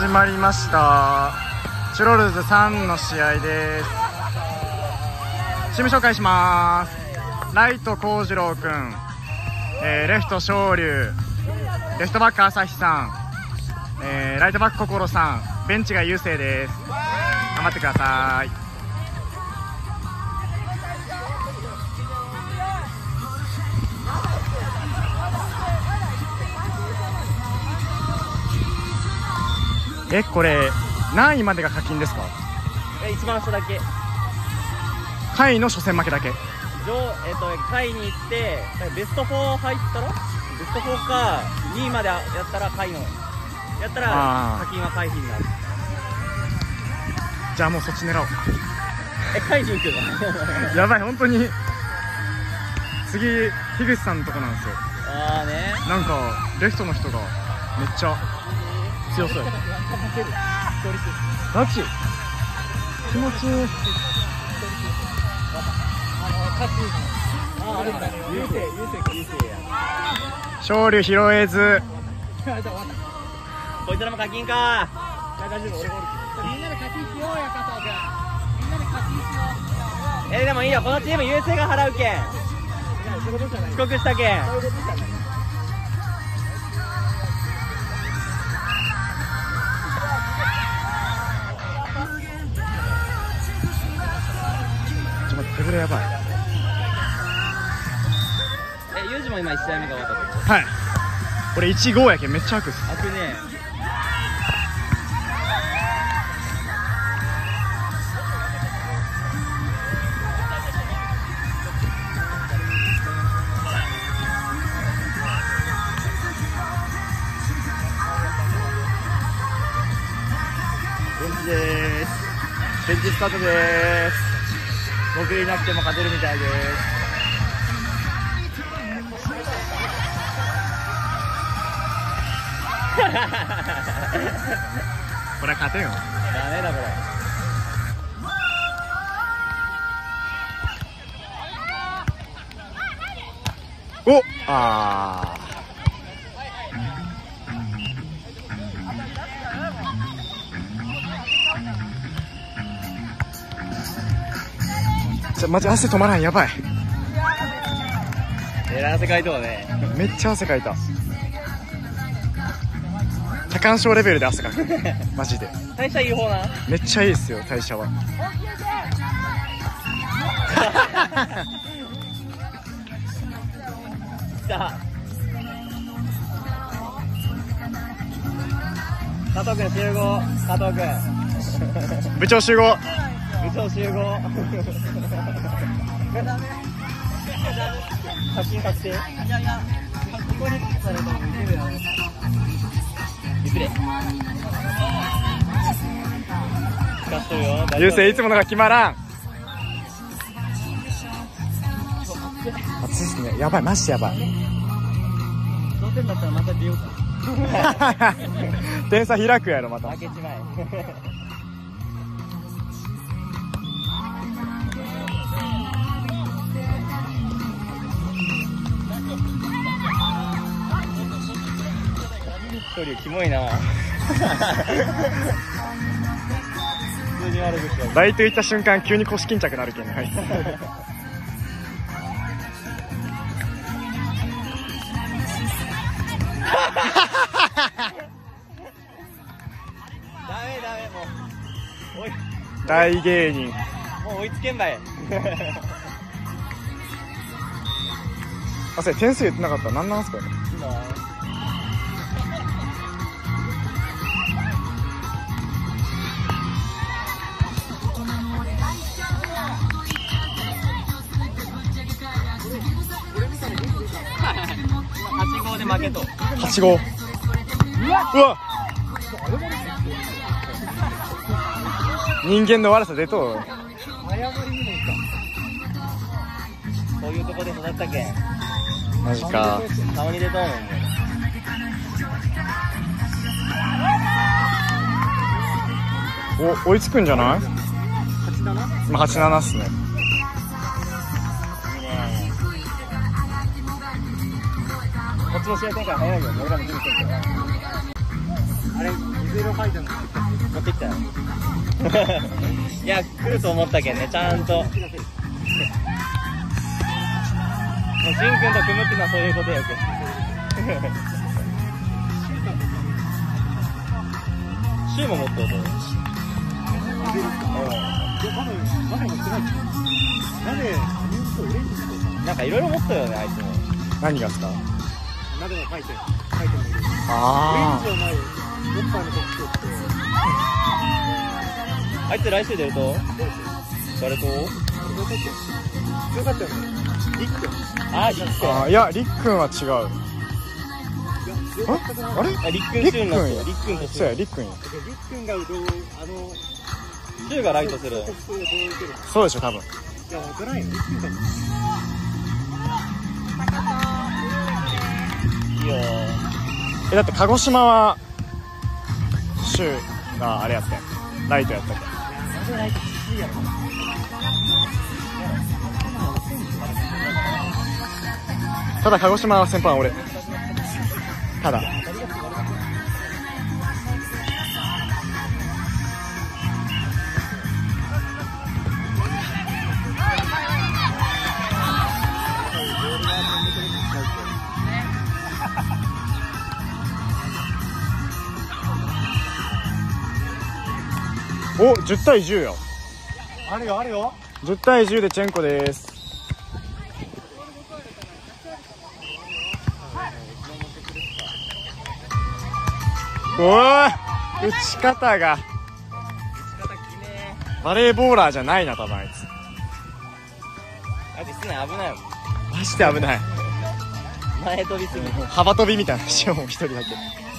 始まりました。チュロルズ3の試合です。チーム紹介します。ライト幸次郎くん、レフト昇龍、レフトバック朝日さん、ライトバック心さん、ベンチが優勢です。頑張ってください。これ何位までが課金ですか？ 一番下だけ。 下位の初戦負けだけ。 下位に行ってベスト4入ったらベスト4か2位までやったら下位のやったら課金は回避になる。 じゃあもうそっち狙おう。 下位に行くのやばい、本当に次樋口さんのとこなんですよ。 ああね、 なんかレフトの人がめっちゃ強そうや。ガチ気持ちいい。勝利拾えず。 こいつらも課金か。 みんなで課金しようや、加藤君。みんなで課金しよう。 でもいいよ、このチーム優勢が払うけん。遅刻したけん。 手ぶれやばい。 ユージも今1試合目が終わった。 はい。俺1-5やけんめっちゃ開くっす。 開くね。 ベンチでーす。ベンチスタートでーす。僕いなくても勝てるみたいです。これ勝てんよ。 ダメだこれ。おあマジ汗止まらん、やばい。 汗かいとうね。 めっちゃ汗かいた。多汗症レベルで汗かく。マジで。 代謝いい方な。 めっちゃいいっすよ、代謝は。 来た。加藤君集合。加藤君。 部長集合。 部長集合。課金確定。リプレイ。使っとるよ。 優勢いつものが決まらん。暑いっすね。やばい、マジでやばい。 同点だったらまた出ようか。 点差開くやろまた。 負けちまえ。一人キモいな。普通に悪口だ。 ライト行った瞬間急に腰巾着なるけんね。はい。 ダメもう。 大芸人。 もう追いつけんばい。 あ、それ点数言ってなかった。なんなんすかね。 8-5で負けと。 8-5。うわ。人間の悪さ出とう。 そういうとこで育ったけん。 マジか。 顔に出とうもんね。 お、追いつくんじゃない？ 8-7？ 今8-7っすね。 こっちの試合展開早いよ。俺らも準備してるけど。あれ、水色書いてるの持ってきたよいや来ると思ったけんね、ちゃんともうしんくんと組むってのはそういうことやけんシューも持っておこう。なんかいろいろ持ったよね、あいつも。 何がですか？ 鍋の書いてるあオレンジをないおっぱいの特徴ってあいつ来週出ると誰と強かったよね。リック。 あ、リックあ。いや、りっくんは違う。あれ？ あ、リックンシューになってる。リックンとシそうや、 ュー。 りっくんや。 リックがシューがライトする。 そうでしょ、多分。 いや、わからんよ。リックがいいよだって鹿児島はシューがあれやったやん、ライトやったけん。ただ鹿児島は先輩は俺。ただお、10対10よ。 あるよ、あるよ。 10対10でチェンコです。おい、打ち方がバレーボーラーじゃないな、多分あいつ。 あいつ室内危ないもん。 マジで危ない。 前飛びすぎ。 幅跳びみたいなしよう、もう一人だけ。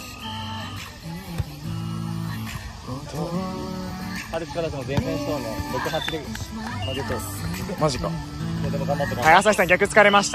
春からでも前線そうね。6-8で負けと。 マジか。 いやでも頑張ってはい、朝日さん逆疲れました。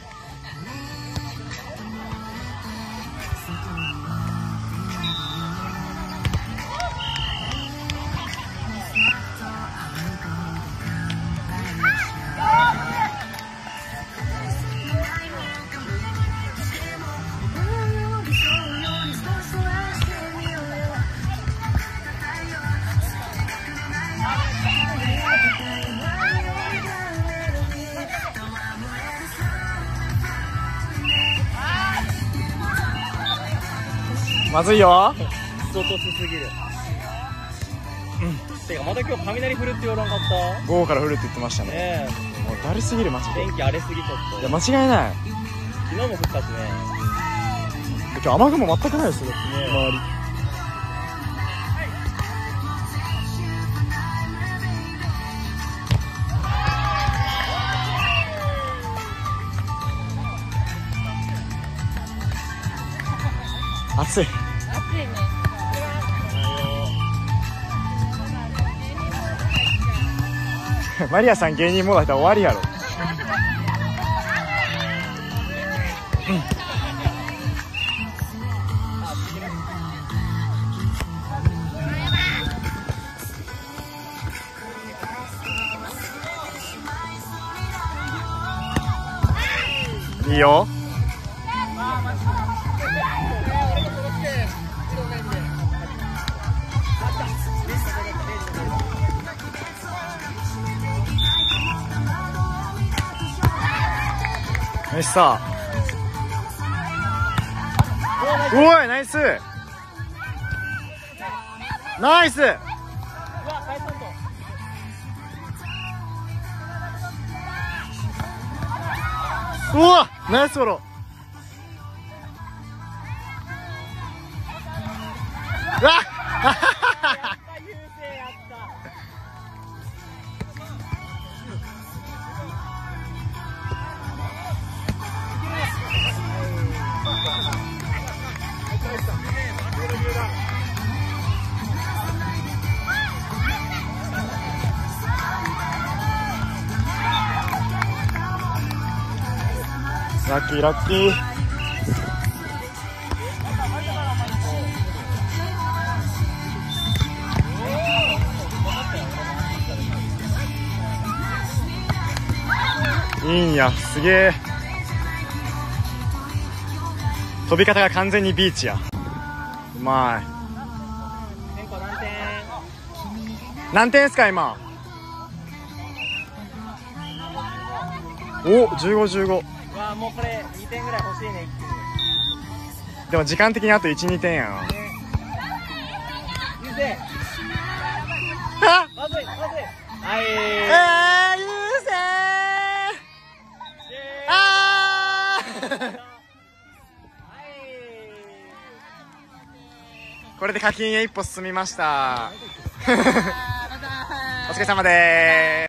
まずいよ。 相当しすぎる。てかまた今日雷降るって言わなかった？ 午後から降るって言ってましたね。 ねもうだるすぎる、マジで。 天気荒れすぎちょっと。 いや、間違いない。 昨日も降ったしね。 今日雨雲全くないですよ、周り。暑い。マリアさん芸人もだったら終わりやろ。いいよ。ナイスさ。おい、ナイスナイス。うわ、ナイスフォロー。うわっラッキーラッキー。いいんや、すげえ。飛び方が完全にビーチや。うまい。 何点ですか今。お、15、15。 うわもうこれ2点ぐらい欲しいね、一気に。 でも時間的にあと1、2点やん。 ゆうせいあまずいまずい。はいゆうせーあーこれで課金へ一歩進みました。お疲れ様でーす。